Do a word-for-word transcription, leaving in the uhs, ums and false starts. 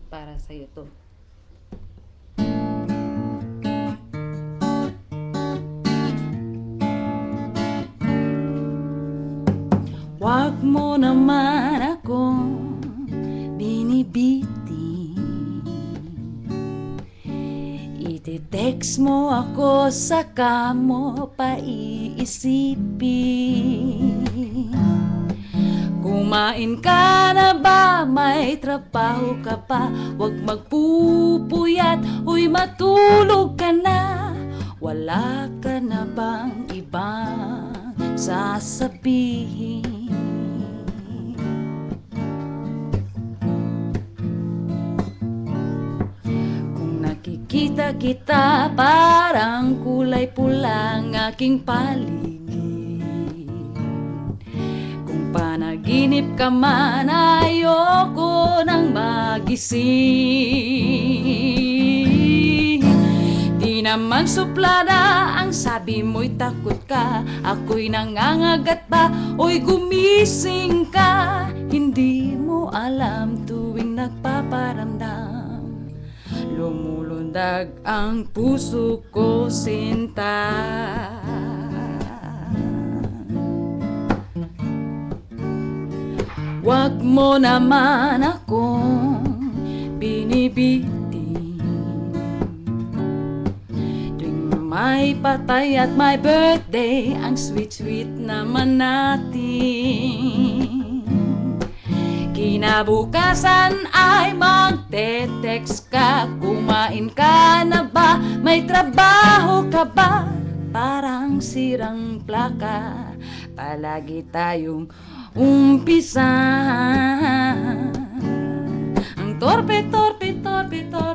para sa'yo to. Wag mo naman akong binibitin, iti-text mo ako saka mo paiisipin. Kumain ka na ba? May trabaho ka pa? Huwag magpupuyat, uy matulog ka na. Wala ka na bang ibang sasabihin? Kita kita parang kulay pula ang aking paligid. Kung panaginip ka man, ayoko nang magising. Di naman suplada ang sabi mo'y takot ka, ako'y nangangagat ba, oy gumising ka. Hindi mo alam tuwing nagpaparamdam, lumulundag ang puso ko, sinta. Wag mo naman akong binibitin, tuwing may patay at may birthday, ang sweet-sweet naman natin. Kinabukasan ay magte-text ka, kumain ka na ba? May trabaho ka ba? Parang sirang plaka, palagi tayong umpisa. Ang torpe, torpe, torpe, torpe.